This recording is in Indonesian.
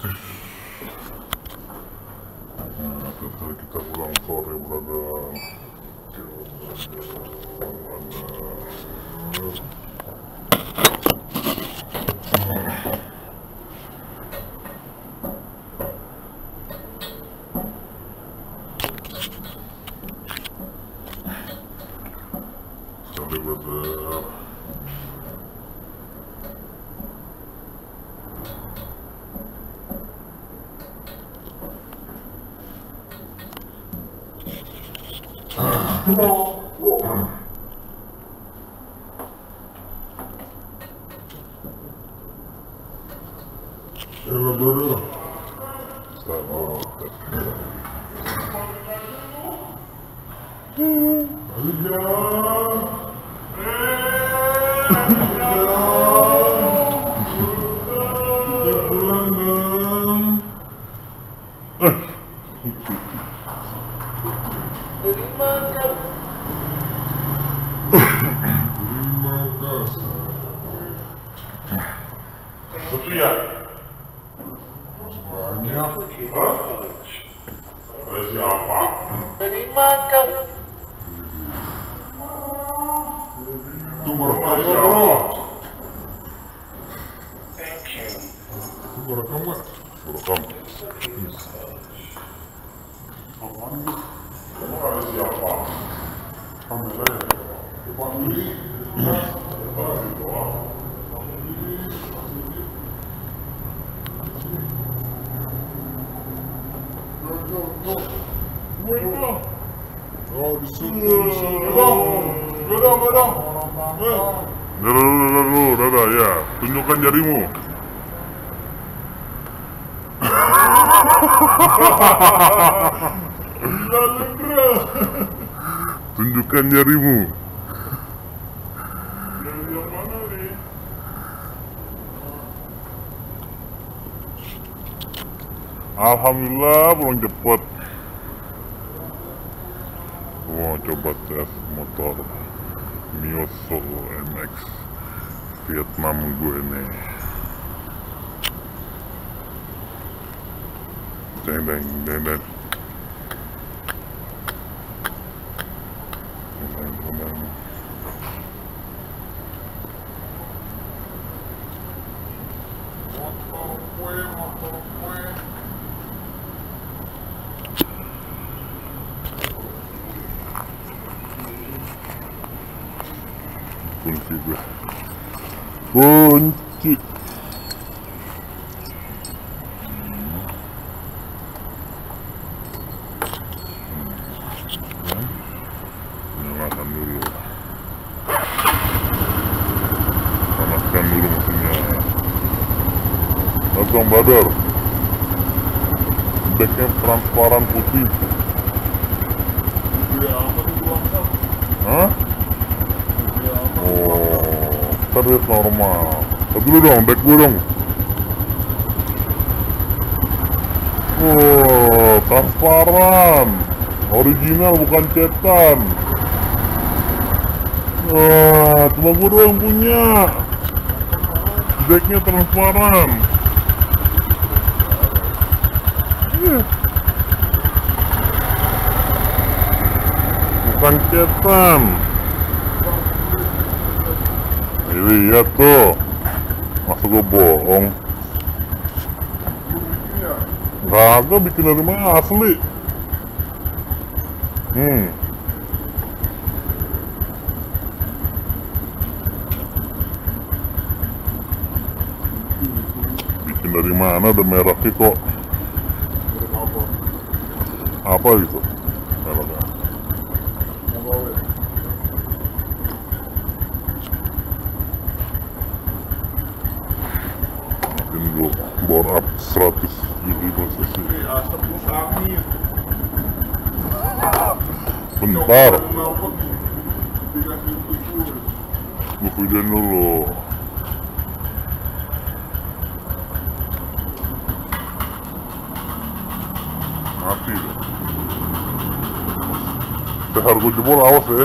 Nah, setelah kita pulang sore berada sorry brother. Hello brother. Sepi ya? Banyak. Hah? Ada siapa? Terima kasih. Tunggu rekam bro. Thank you. Tunggu rekam gak? Rekam. Apaan itu? Kamu ada siapa? Ambil saya. Depan diri. Di bawah. Oh, di situ. Gadang. Dada, ya. Tunjukkan jarimu. Tunjukkan jarimu. Jari yang mana nih? Alhamdulillah pulang cepet. Mau coba tes motor Mio Soul MX Vietnam gue nih. Deng. Motor kue. Kunci gue. Kunci. Nyalakan dulu. Panaskan dulu mesinnya. Bang Badar. Backnya transparan putih. Hah? Oh, terlihat normal. Dulu dong, back gue dong. Oh, transparan, original bukan cetan. Wah, cuma gue doang punya. Backnya transparan. Bukan cetan. Lihat tuh, masa gue bohong? Gak bikin dari mana, asli. Bikin dari mana, ada mereknya kok. Apa gitu mereknya? Bor up 175 cc. Bentar, gue videoin dulu. Mati deh. Tehar gue jebol, awas ya.